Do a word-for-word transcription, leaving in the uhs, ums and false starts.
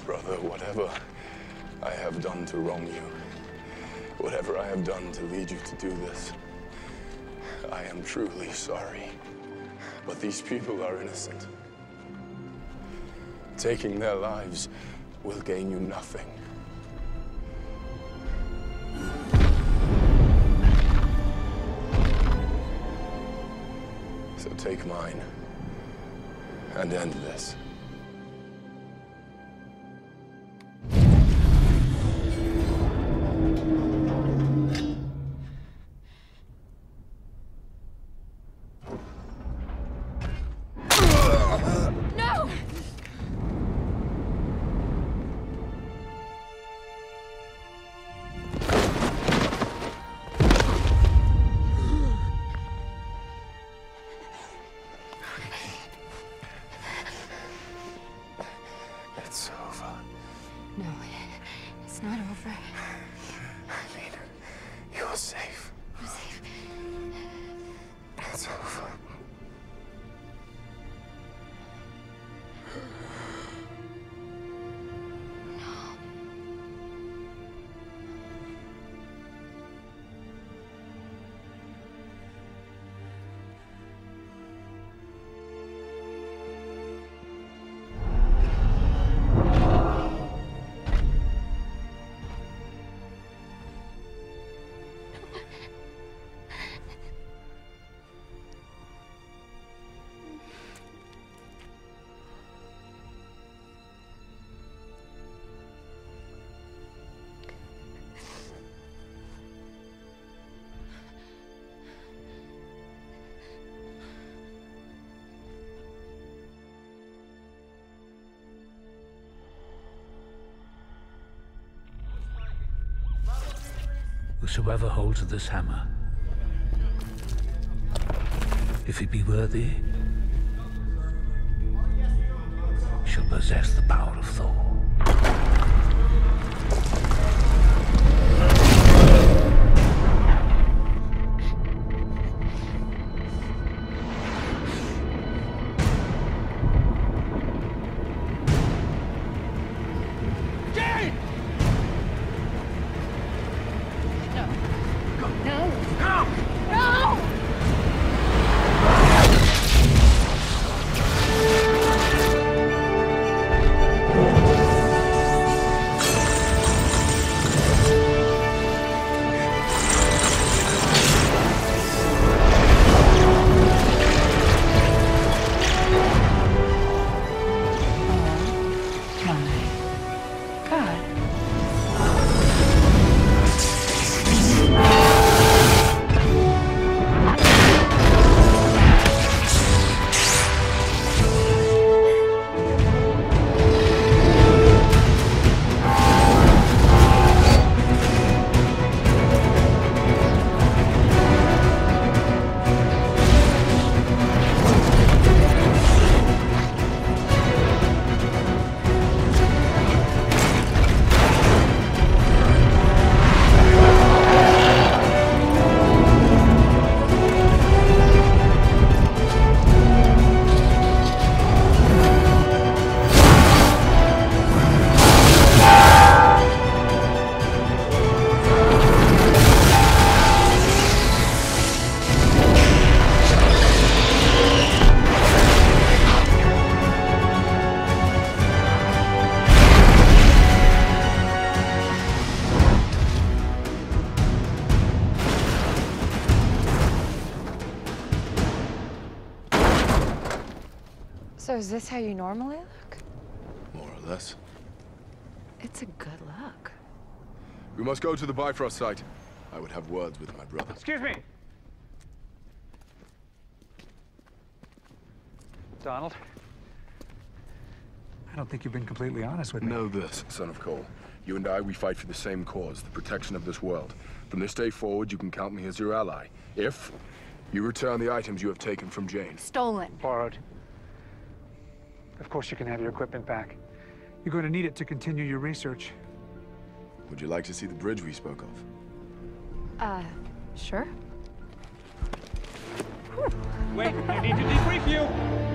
Brother, whatever I have done to wrong you, whatever I have done to lead you to do this, I am truly sorry. But these people are innocent. Taking their lives will gain you nothing. So take mine and end this. It's over. No, it's not over. I mean, you're safe. I'm safe. It's over. Whosoever holds this hammer, if he be worthy, shall possess the power of Thor. So is this how you normally look? More or less. It's a good look. We must go to the Bifrost site. I would have words with my brother. Excuse me. Donald. I don't think you've been completely honest with me. Know this, son of Cole. You and I, we fight for the same cause, the protection of this world. From this day forward, you can count me as your ally. If you return the items you have taken from Jane. Stolen. Borrowed. Of course you can have your equipment back. You're going to need it to continue your research. Would you like to see the bridge we spoke of? Uh, sure. Wait, I need to debrief you!